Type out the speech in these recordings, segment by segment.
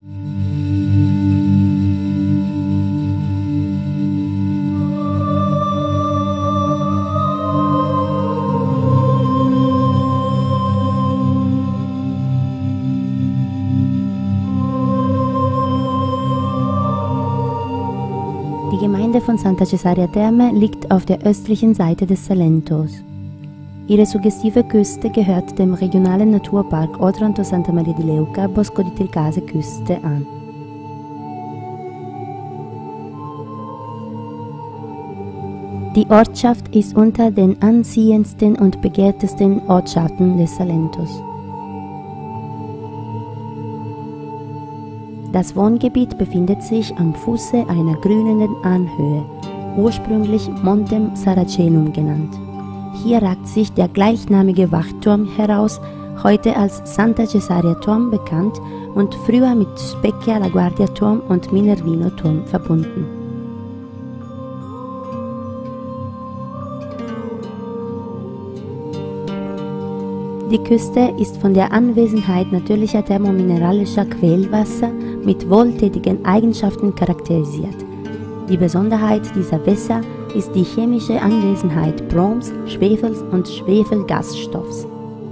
Die Gemeinde von Santa Cesarea Terme liegt auf der östlichen Seite des Salentos. Ihre suggestive Küste gehört dem regionalen Naturpark Otranto Santa Maria di Leuca Bosco di Tricase Küste an. Die Ortschaft ist unter den ansehensten und begehrtesten Ortschaften des Salentos. Das Wohngebiet befindet sich am Fuße einer grünenden Anhöhe, ursprünglich Montem Saracenum genannt. Hier ragt sich der gleichnamige Wachturm heraus, heute als Santa Cesarea Turm bekannt und früher mit Specchia la Guardia Turm und Minervino Turm verbunden. Die Küste ist von der Anwesenheit natürlicher thermomineralischer Quellwasser mit wohltätigen Eigenschaften charakterisiert. Die Besonderheit dieser Wässer ist die chemische Anwesenheit Broms, Schwefels und Schwefelgasstoffs.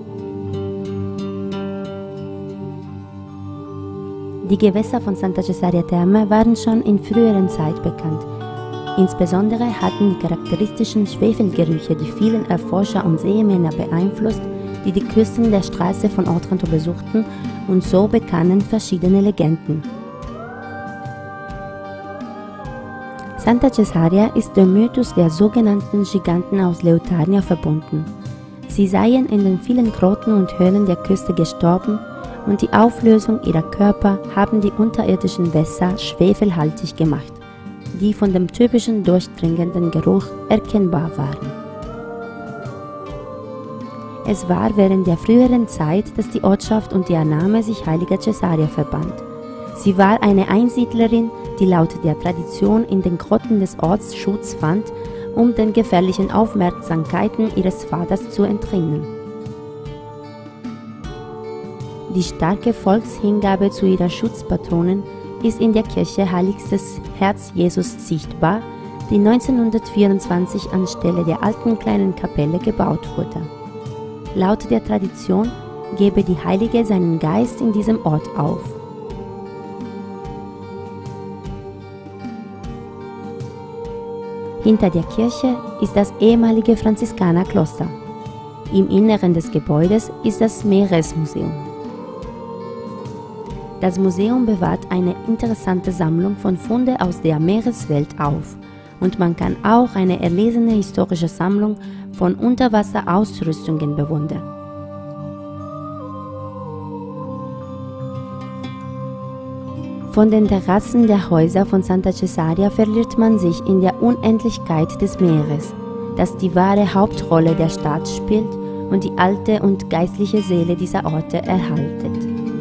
Die Gewässer von Santa Cesarea Terme waren schon in früheren Zeit bekannt. Insbesondere hatten die charakteristischen Schwefelgerüche die vielen Erforscher und Seemänner beeinflusst, die die Küsten der Straße von Otranto besuchten, und so bekamen verschiedene Legenden. Santa Cesarea ist dem Mythos der sogenannten Giganten aus Leotarnia verbunden. Sie seien in den vielen Grotten und Höhlen der Küste gestorben und die Auflösung ihrer Körper haben die unterirdischen Wässer schwefelhaltig gemacht, die von dem typischen durchdringenden Geruch erkennbar waren. Es war während der früheren Zeit, dass die Ortschaft und ihr Name sich Heiliger Cesaria verband. Sie war eine Einsiedlerin, die laut der Tradition in den Grotten des Orts Schutz fand, um den gefährlichen Aufmerksamkeiten ihres Vaters zu entrinnen. Die starke Volkshingabe zu ihrer Schutzpatronin ist in der Kirche Heiligstes Herz Jesus sichtbar, die 1924 anstelle der alten kleinen Kapelle gebaut wurde. Laut der Tradition gebe die Heilige seinen Geist in diesem Ort auf. Hinter der Kirche ist das ehemalige Franziskanerkloster. Im Inneren des Gebäudes ist das Meeresmuseum. Das Museum bewahrt eine interessante Sammlung von Funden aus der Meereswelt auf und man kann auch eine erlesene historische Sammlung von Unterwasserausrüstungen bewundern. Von den Terrassen der Häuser von Santa Cesarea verliert man sich in der Unendlichkeit des Meeres, das die wahre Hauptrolle der Stadt spielt und die alte und geistliche Seele dieser Orte erhaltet.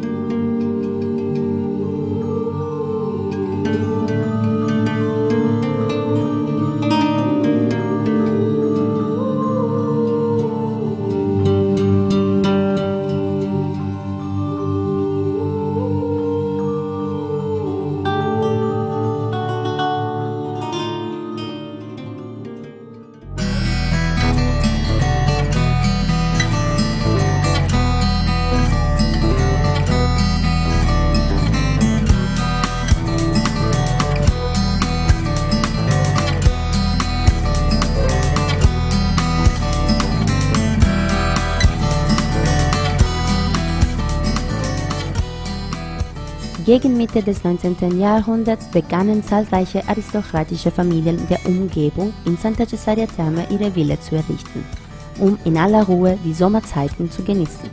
Gegen Mitte des 19. Jahrhunderts begannen zahlreiche aristokratische Familien der Umgebung in Santa Cesarea Terme ihre Villa zu errichten, um in aller Ruhe die Sommerzeiten zu genießen.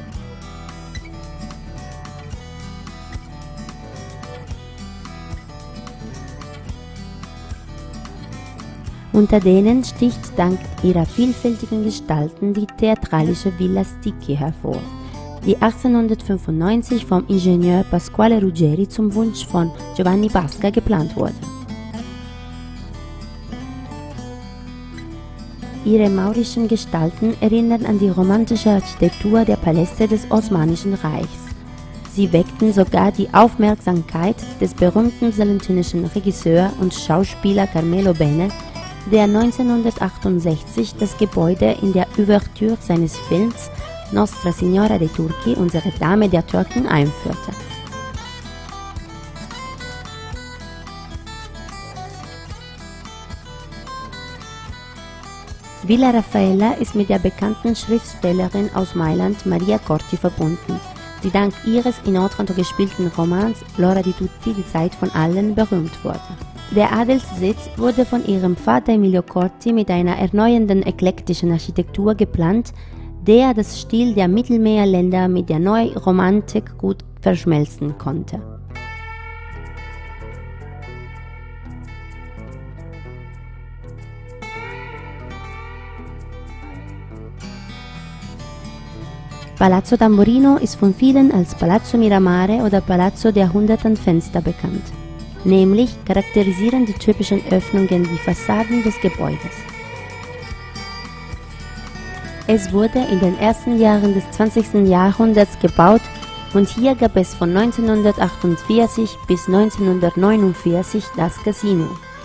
Unter denen sticht dank ihrer vielfältigen Gestalten die theatralische Villa Sticchi hervor, die 1895 vom Ingenieur Pasquale Ruggeri zum Wunsch von Giovanni Basca geplant wurde. Ihre maurischen Gestalten erinnern an die romantische Architektur der Paläste des Osmanischen Reichs. Sie weckten sogar die Aufmerksamkeit des berühmten salentinischen Regisseurs und Schauspieler Carmelo Bene, der 1968 das Gebäude in der Ouvertüre seines Films Nostra Signora dei Turchi, unsere Dame der Türken, einführte. Villa Raffaella ist mit der bekannten Schriftstellerin aus Mailand Maria Corti verbunden, die dank ihres in Otranto gespielten Romans L'ora di tutti, die Zeit von allen, berühmt wurde. Der Adelssitz wurde von ihrem Vater Emilio Corti mit einer erneuernden eklektischen Architektur geplant, der das Stil der Mittelmeerländer mit der Neuromantik gut verschmelzen konnte. Palazzo Tamburino ist von vielen als Palazzo Miramare oder Palazzo der hunderten Fenster bekannt. Nämlich charakterisieren die typischen Öffnungen die Fassaden des Gebäudes. Es wurde in den ersten Jahren des 20. Jahrhunderts gebaut und hier gab es von 1948 bis 1949 das Casino.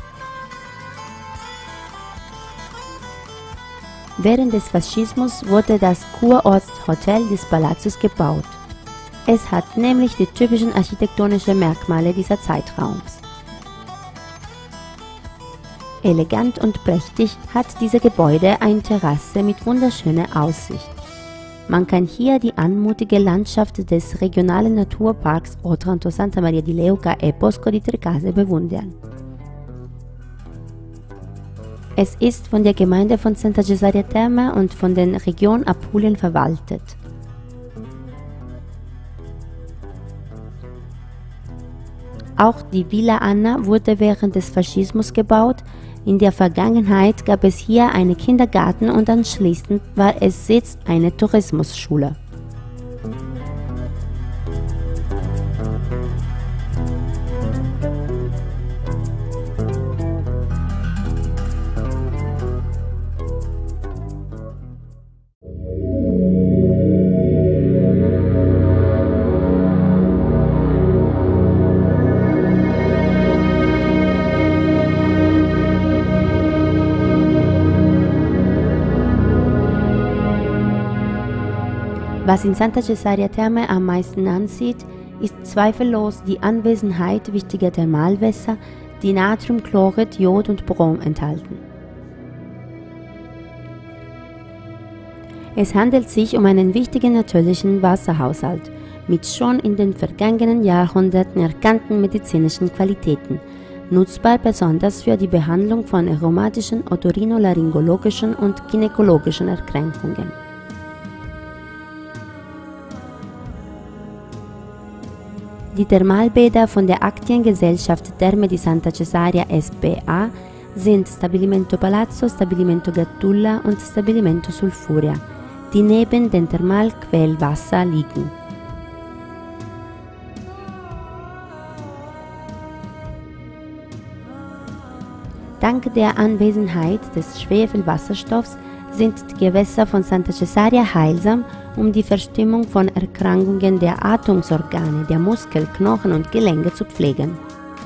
Während des Faschismus wurde das Kurortshotel des Palazzos gebaut. Es hat nämlich die typischen architektonischen Merkmale dieser Zeitraums. Elegant und prächtig hat dieses Gebäude eine Terrasse mit wunderschöner Aussicht. Man kann hier die anmutige Landschaft des regionalen Naturparks Otranto Santa Maria di Leuca e Bosco di Trecase bewundern. Es ist von der Gemeinde von Santa Cesarea Terme und von der Region Apulien verwaltet. Auch die Villa Anna wurde während des Faschismus gebaut. In der Vergangenheit gab es hier einen Kindergarten und anschließend war es Sitz einer Tourismusschule. Was in Santa Cesarea Terme am meisten ansieht, ist zweifellos die Anwesenheit wichtiger Thermalwässer, die Natriumchlorid, Jod und Brom enthalten. Es handelt sich um einen wichtigen natürlichen Wasserhaushalt mit schon in den vergangenen Jahrhunderten erkannten medizinischen Qualitäten, nutzbar besonders für die Behandlung von rheumatischen, otorinolaryngologischen und gynäkologischen Erkrankungen. Die Thermalbäder von der Aktiengesellschaft Terme di Santa Cesarea S.p.A. sind Stabilimento Palazzo, Stabilimento Gattulla und Stabilimento Sulfuria, die neben dem Thermalquellwasser liegen. Dank der Anwesenheit des Schwefelwasserstoffs sind die Gewässer von Santa Cesarea heilsam, um die Verstimmung von Erkrankungen der Atmungsorgane, der Muskel-, Knochen und Gelenke zu pflegen.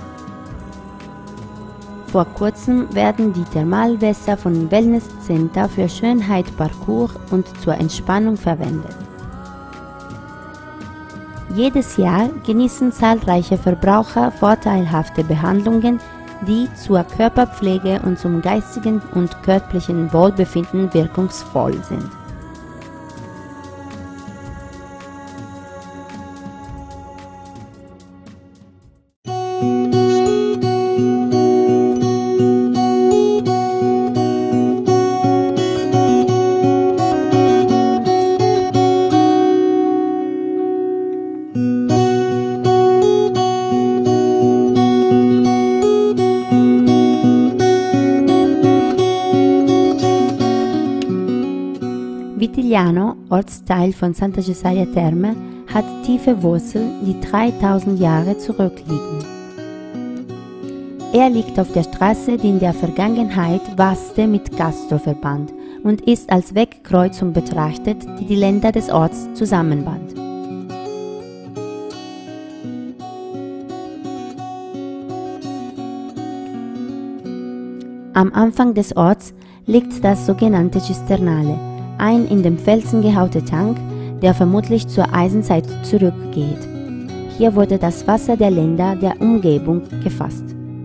Vor kurzem werden die Thermalwässer von Wellness Center für Schönheit, Parcours und zur Entspannung verwendet. Jedes Jahr genießen zahlreiche Verbraucher vorteilhafte Behandlungen, die zur Körperpflege und zum geistigen und körperlichen Wohlbefinden wirkungsvoll sind. Vitigliano, Ortsteil von Santa Cesarea Terme, hat tiefe Wurzeln, die 3000 Jahre zurückliegen. Er liegt auf der Straße, die in der Vergangenheit Vaste mit Castro verband und ist als Wegkreuzung betrachtet, die die Länder des Orts zusammenband. Am Anfang des Orts liegt das sogenannte Cisternale, ein in den Felsen gehauter Tank, der vermutlich zur Eisenzeit zurückgeht. Hier wurde das Wasser der Länder der Umgebung gefasst.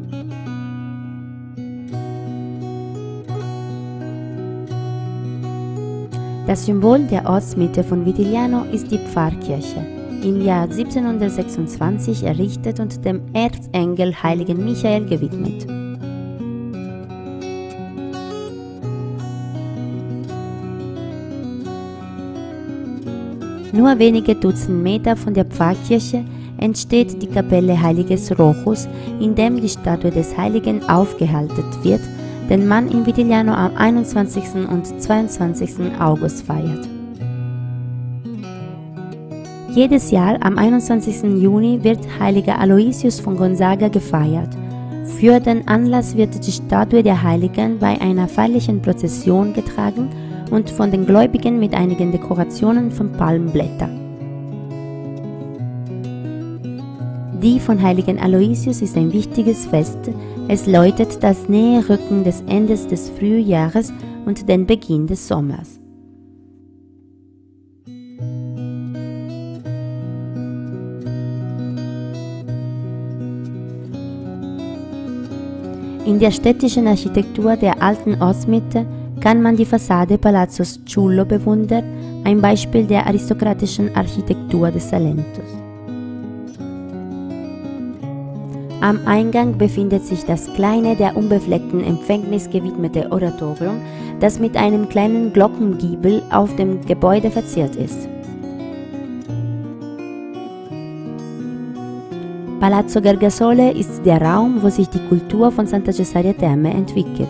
Das Symbol der Ortsmitte von Vitigliano ist die Pfarrkirche, im Jahr 1726 errichtet und dem Erzengel Heiligen Michael gewidmet. Nur wenige Dutzend Meter von der Pfarrkirche entsteht die Kapelle Heiliges Rochus, in dem die Statue des Heiligen aufgehalten wird, den man in Vitigliano am 21. und 22. August feiert. Jedes Jahr am 21. Juni wird Heiliger Aloysius von Gonzaga gefeiert. Für den Anlass wird die Statue der Heiligen bei einer feierlichen Prozession getragen und von den Gläubigen mit einigen Dekorationen von Palmblättern. Die von Heiligen Aloysius ist ein wichtiges Fest. Es läutet das Näherrücken des Endes des Frühjahres und den Beginn des Sommers. In der städtischen Architektur der alten Ortsmitte kann man die Fassade Palazzo Ciullo bewundern, ein Beispiel der aristokratischen Architektur des Salentos. Am Eingang befindet sich das kleine, der unbefleckten Empfängnis gewidmete Oratorium, das mit einem kleinen Glockengiebel auf dem Gebäude verziert ist. Palazzo Gergasole ist der Raum, wo sich die Kultur von Santa Cesarea Terme entwickelt.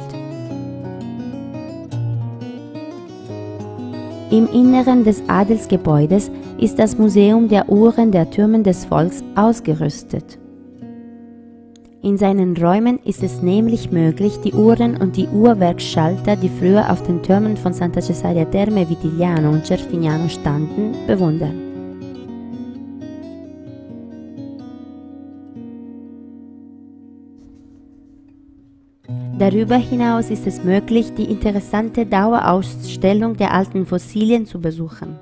Im Inneren des Adelsgebäudes ist das Museum der Uhren der Türme des Volks ausgerüstet. In seinen Räumen ist es nämlich möglich, die Uhren und die Uhrwerkschalter, die früher auf den Türmen von Santa Cesarea Terme, Vitigliano und Cervignano standen, bewundern. Darüber hinaus ist es möglich, die interessante Dauerausstellung der alten Fossilien zu besuchen.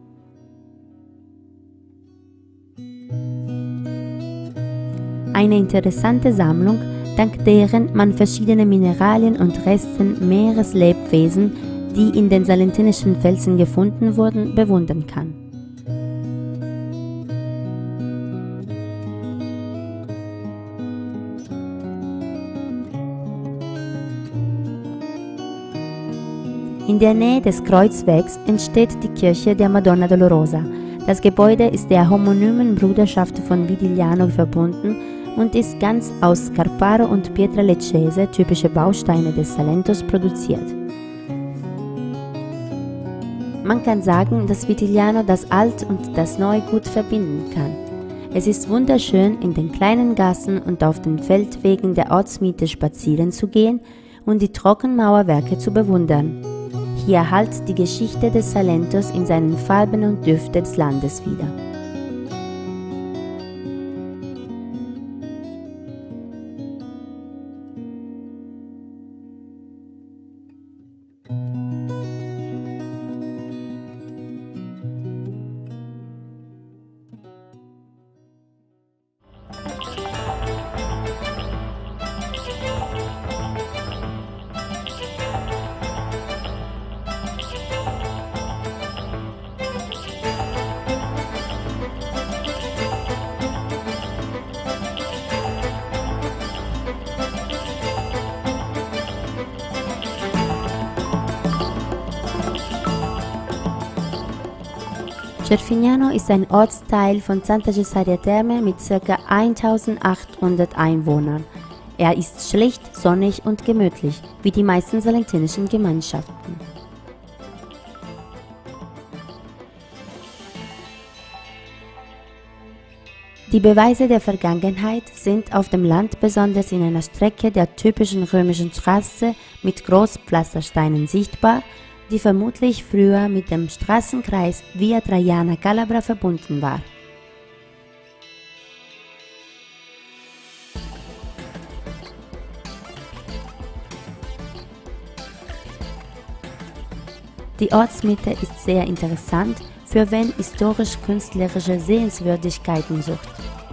Eine interessante Sammlung, dank deren man verschiedene Mineralien und Resten Meereslebewesen, die in den salentinischen Felsen gefunden wurden, bewundern kann. In der Nähe des Kreuzwegs entsteht die Kirche der Madonna Dolorosa. Das Gebäude ist der homonymen Bruderschaft von Vitigliano verbunden und ist ganz aus Scarparo und Pietra Leccese, typische Bausteine des Salentos, produziert. Man kann sagen, dass Vitigliano das Alt und das Neu gut verbinden kann. Es ist wunderschön, in den kleinen Gassen und auf den Feldwegen der Ortsmitte spazieren zu gehen und die Trockenmauerwerke zu bewundern. Hier hallt die Geschichte des Salentos in seinen Farben und Düften des Landes wieder. Cervignano ist ein Ortsteil von Santa Cesarea Terme mit ca. 1800 Einwohnern. Er ist schlicht, sonnig und gemütlich, wie die meisten salentinischen Gemeinschaften. Die Beweise der Vergangenheit sind auf dem Land besonders in einer Strecke der typischen römischen Straße mit Großpflastersteinen sichtbar, die vermutlich früher mit dem Straßenkreis Via Traiana Calabra verbunden war. Die Ortsmitte ist sehr interessant, für wen historisch-künstlerische Sehenswürdigkeiten sucht.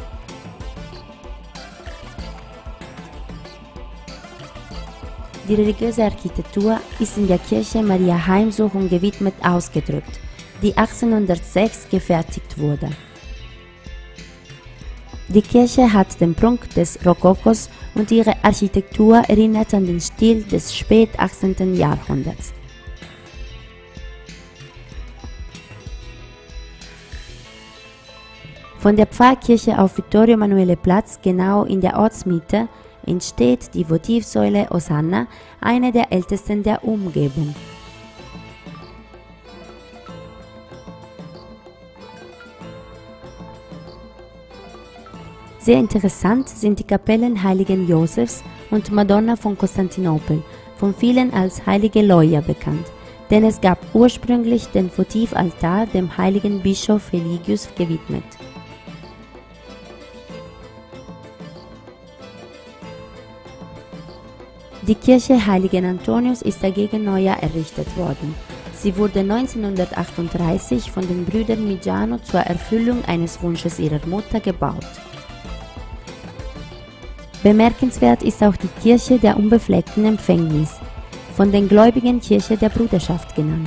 Die religiöse Architektur ist in der Kirche Maria Heimsuchung gewidmet ausgedrückt, die 1806 gefertigt wurde. Die Kirche hat den Prunk des Rokokos und ihre Architektur erinnert an den Stil des spät 18. Jahrhunderts. Von der Pfarrkirche auf Vittorio Emanuele Platz, genau in der Ortsmitte, entsteht die Votivsäule Osanna, eine der ältesten der Umgebung. Sehr interessant sind die Kapellen Heiligen Josefs und Madonna von Konstantinopel, von vielen als Heilige Loia bekannt, denn es gab ursprünglich den Votivaltar dem heiligen Bischof Remigius gewidmet. Die Kirche Heiligen Antonius ist dagegen neuer errichtet worden. Sie wurde 1938 von den Brüdern Migiano zur Erfüllung eines Wunsches ihrer Mutter gebaut. Bemerkenswert ist auch die Kirche der unbefleckten Empfängnis, von den Gläubigen Kirche der Bruderschaft genannt.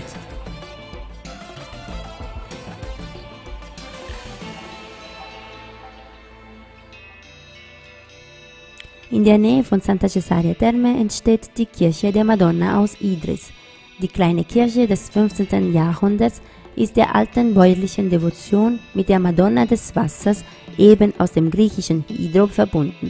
In der Nähe von Santa Cesarea Terme entsteht die Kirche der Madonna aus Idris. Die kleine Kirche des 15. Jahrhunderts ist der alten bäuerlichen Devotion mit der Madonna des Wassers, eben aus dem griechischen Hydro, verbunden.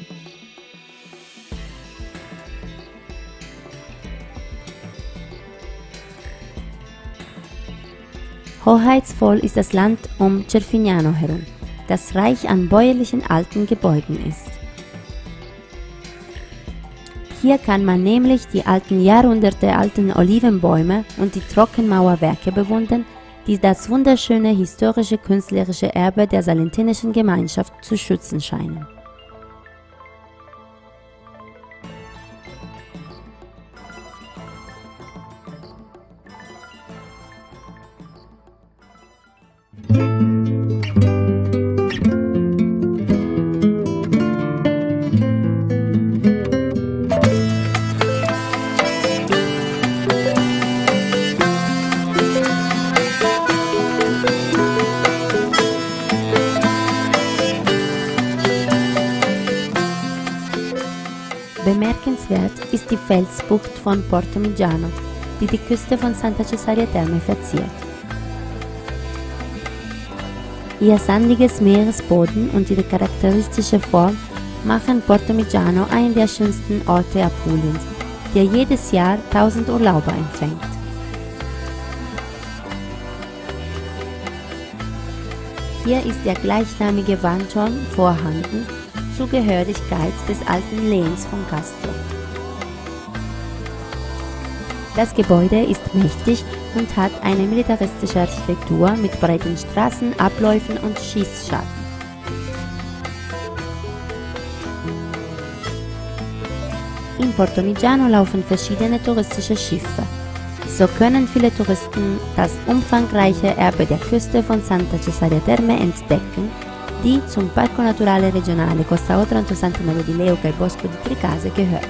Hoheitsvoll ist das Land um Cerfignano herum, das reich an bäuerlichen alten Gebäuden ist. Hier kann man nämlich die alten jahrhundertealten Olivenbäume und die Trockenmauerwerke bewundern, die das wunderschöne historische künstlerische Erbe der salentinischen Gemeinschaft zu schützen scheinen. Bemerkenswert ist die Felsbucht von Porto Migiano, die die Küste von Santa Cesarea Terme verziert. Ihr sandiges Meeresboden und ihre charakteristische Form machen Porto Migiano einen der schönsten Orte Apuliens, der jedes Jahr 1000 Urlauber empfängt. Hier ist der gleichnamige Wandturm vorhanden, Zugehörigkeit des alten Lehns von Castro. Das Gebäude ist mächtig und hat eine militaristische Architektur mit breiten Straßen, Abläufen und Schießscharten. In Porto Migiano laufen verschiedene touristische Schiffe. So können viele Touristen das umfangreiche Erbe der Küste von Santa Cesarea Terme entdecken, die zum Parco Naturale Regionale Costa Otranto Santa Maria di Leuca e Bosco di Tricase gehört.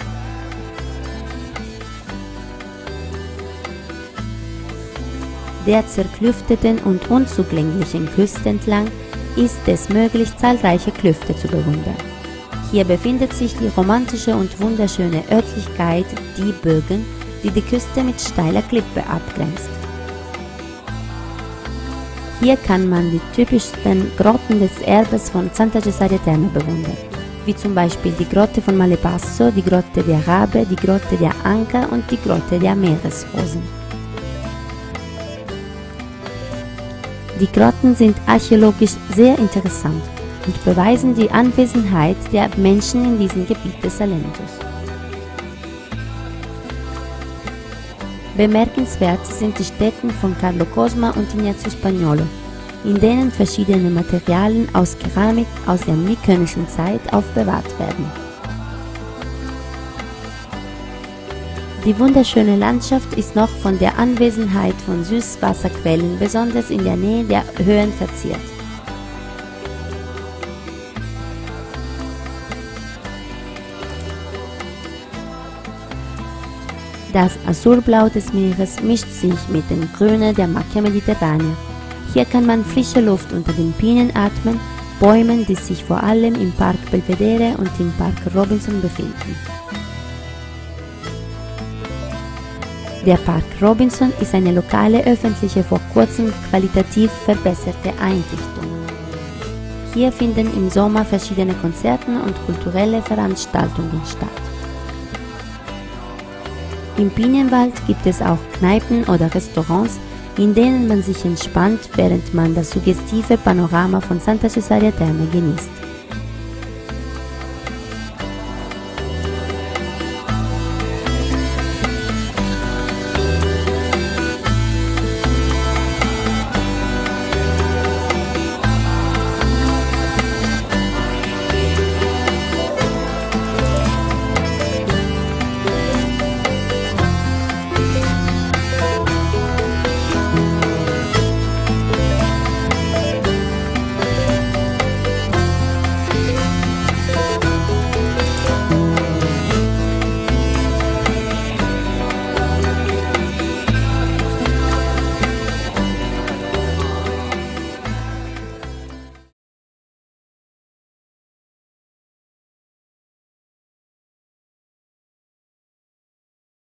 Der zerklüfteten und unzugänglichen Küste entlang ist es möglich, zahlreiche Klüfte zu bewundern. Hier befindet sich die romantische und wunderschöne Örtlichkeit Die Bögen, die die Küste mit steiler Klippe abgrenzt. Hier kann man die typischsten Grotten des Erbes von Santa Cesarea Terme bewundern, wie zum Beispiel die Grotte von Malepasso, die Grotte der Rabe, die Grotte der Anker und die Grotte der Meeresrosen. Die Grotten sind archäologisch sehr interessant und beweisen die Anwesenheit der Menschen in diesem Gebiet des Salentos. Bemerkenswert sind die Stätten von Carlo Cosma und Ignazio Spagnolo, in denen verschiedene Materialien aus Keramik aus der mykenischen Zeit aufbewahrt werden. Die wunderschöne Landschaft ist noch von der Anwesenheit von Süßwasserquellen, besonders in der Nähe der Höhen, verziert. Das Azurblau des Meeres mischt sich mit dem Grüne der Macchia Mediterranea. Hier kann man frische Luft unter den Pinen atmen, Bäumen, die sich vor allem im Park Belvedere und im Park Robinson befinden. Der Park Robinson ist eine lokale öffentliche, vor kurzem qualitativ verbesserte Einrichtung. Hier finden im Sommer verschiedene Konzerte und kulturelle Veranstaltungen statt. Im Pinienwald gibt es auch Kneipen oder Restaurants, in denen man sich entspannt, während man das suggestive Panorama von Santa Cesarea Terme genießt.